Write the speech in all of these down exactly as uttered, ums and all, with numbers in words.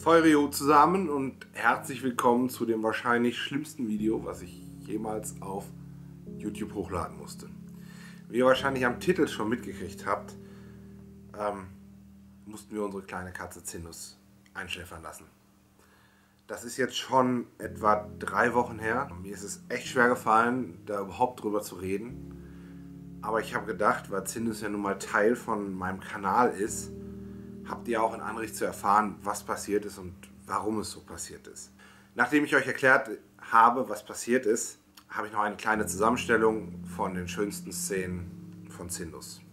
Feurio zusammen und herzlich willkommen zu dem wahrscheinlich schlimmsten Video, was ich jemals auf YouTube hochladen musste. Wie ihr wahrscheinlich am Titel schon mitgekriegt habt, ähm, mussten wir unsere kleine Katze Zindus einschläfern lassen. Das ist jetzt schon etwa drei Wochen her. Mir ist es echt schwer gefallen, da überhaupt drüber zu reden. Aber ich habe gedacht, weil Zindus ja nun mal Teil von meinem Kanal ist, habt ihr auch in Anricht zu erfahren, was passiert ist und warum es so passiert ist. Nachdem ich euch erklärt habe, was passiert ist, habe ich noch eine kleine Zusammenstellung von den schönsten Szenen von Zindus.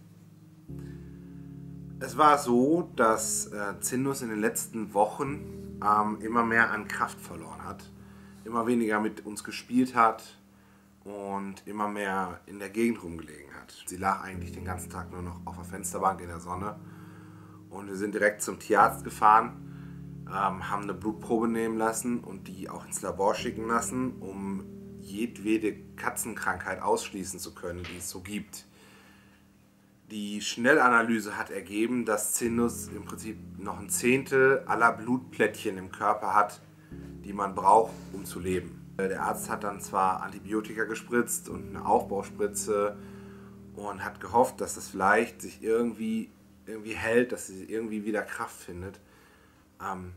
Es war so, dass äh, Zindus in den letzten Wochen ähm, immer mehr an Kraft verloren hat, immer weniger mit uns gespielt hat und immer mehr in der Gegend rumgelegen hat. Sie lag eigentlich den ganzen Tag nur noch auf der Fensterbank in der Sonne. Und wir sind direkt zum Tierarzt gefahren, ähm, haben eine Blutprobe nehmen lassen und die auch ins Labor schicken lassen, um jedwede Katzenkrankheit ausschließen zu können, die es so gibt. Die Schnellanalyse hat ergeben, dass Zindus im Prinzip noch ein Zehntel aller Blutplättchen im Körper hat, die man braucht, um zu leben. Der Arzt hat dann zwar Antibiotika gespritzt und eine Aufbauspritze und hat gehofft, dass das vielleicht sich irgendwie irgendwie hält, dass sie irgendwie wieder Kraft findet. Ähm,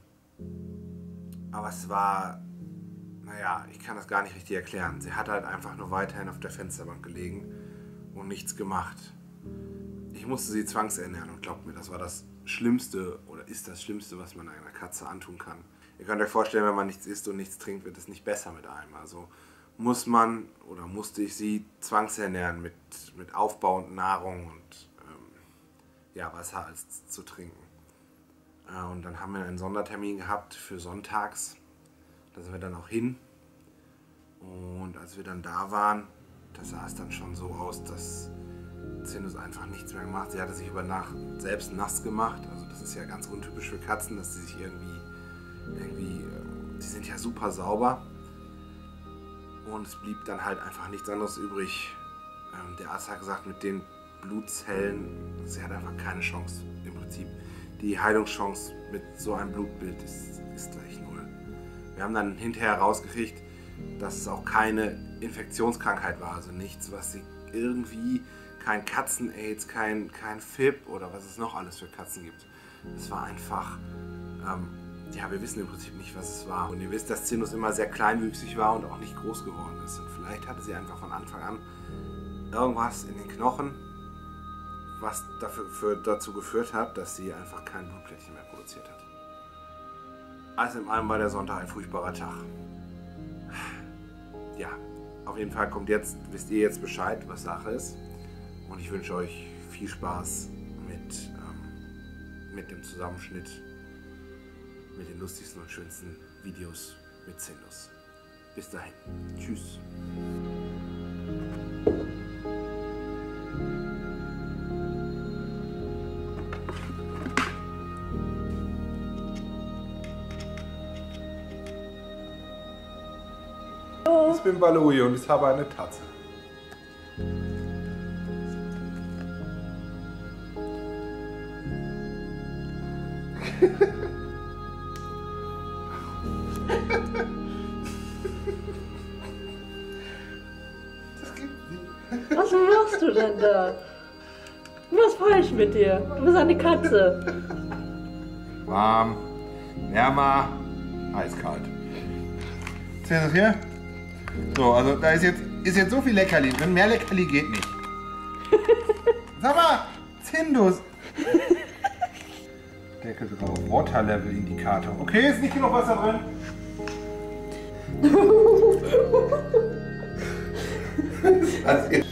aber es war, naja, ich kann das gar nicht richtig erklären. Sie hat halt einfach nur weiterhin auf der Fensterbank gelegen und nichts gemacht. Ich musste sie zwangsernähren und glaubt mir, das war das Schlimmste oder ist das Schlimmste, was man einer Katze antun kann. Ihr könnt euch vorstellen, wenn man nichts isst und nichts trinkt, wird es nicht besser mit einem. Also muss man oder musste ich sie zwangsernähren mit, mit Aufbau und Nahrung und ja, Wasser als zu trinken. Und dann haben wir einen Sondertermin gehabt für sonntags. Da sind wir dann auch hin. Und als wir dann da waren, da sah es dann schon so aus, dass Zindus einfach nichts mehr gemacht. Sie hatte sich über Nacht selbst nass gemacht. Also das ist ja ganz untypisch für Katzen, dass sie sich irgendwie, irgendwie, die sind ja super sauber. Und es blieb dann halt einfach nichts anderes übrig. Der Arzt hat gesagt, mit den Blutzellen, sie hat einfach keine Chance im Prinzip. Die Heilungschance mit so einem Blutbild ist, ist gleich null. Wir haben dann hinterher rausgekriegt, dass es auch keine Infektionskrankheit war, also nichts, was sie irgendwie, kein Katzen-Aids, kein, kein F I P oder was es noch alles für Katzen gibt. Es war einfach, ähm, ja, wir wissen im Prinzip nicht, was es war. Und ihr wisst, dass Zindus immer sehr kleinwüchsig war und auch nicht groß geworden ist. Und vielleicht hatte sie einfach von Anfang an irgendwas in den Knochen, was dafür, für, dazu geführt hat, dass sie einfach kein Blutplättchen mehr produziert hat. Alles in allem war der Sonntag ein furchtbarer Tag. Ja, auf jeden Fall kommt jetzt, wisst ihr jetzt Bescheid, was Sache ist. Und ich wünsche euch viel Spaß mit, ähm, mit dem Zusammenschnitt, mit den lustigsten und schönsten Videos mit Zindus. Bis dahin. Tschüss. Ich bin Baloi und ich habe eine Tatze. Das gibt's nicht. Was machst du denn da? Was ist falsch mit dir? Du bist eine Katze. Warm, wärmer, eiskalt. Seht ihr das hier? So, also da ist jetzt, ist jetzt so viel Leckerli drin. Mehr Leckerli geht nicht. Sag mal, Zindus. Deckel drauf. Water Level Indikator. Okay, ist nicht genug Wasser drin. Was ist das jetzt?